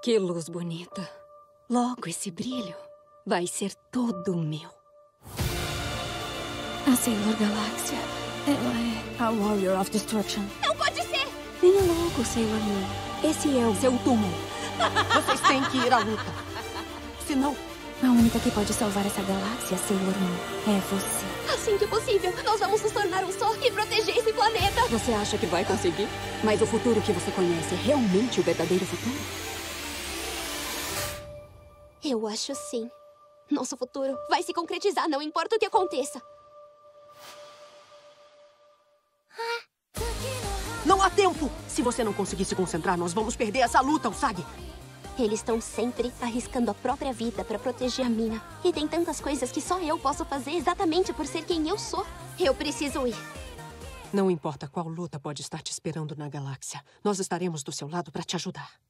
Que luz bonita. Logo, esse brilho vai ser todo meu. A Sailor Galáxia. Ela é a Warrior of Destruction. Não pode ser! Venha logo, Sailor Moon. Esse é o seu túmulo. Vocês têm que ir à luta. Senão... A única que pode salvar essa galáxia, Sailor Moon, é você. Assim que possível, nós vamos nos tornar um só e proteger esse planeta. Você acha que vai conseguir? Mas o futuro que você conhece é realmente o verdadeiro futuro? Eu acho sim. Nosso futuro vai se concretizar, não importa o que aconteça. Não há tempo! Se você não conseguir se concentrar, nós vamos perder essa luta, Usagi. Eles estão sempre arriscando a própria vida pra proteger a mina. E tem tantas coisas que só eu posso fazer exatamente por ser quem eu sou. Eu preciso ir. Não importa qual luta pode estar te esperando na galáxia. Nós estaremos do seu lado pra te ajudar.